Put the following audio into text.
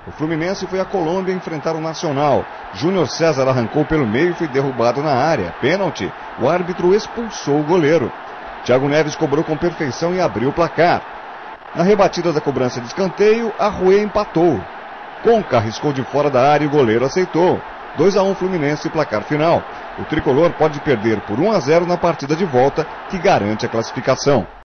O Fluminense foi à Colômbia enfrentar o Nacional. Júnior César arrancou pelo meio e foi derrubado na área. Pênalti. O árbitro expulsou o goleiro. Thiago Neves cobrou com perfeição e abriu o placar. Na rebatida da cobrança de escanteio, Arruê empatou. Conca arriscou de fora da área e o goleiro aceitou. 2-1 Fluminense, placar final. O tricolor pode perder por 1-0 na partida de volta, que garante a classificação.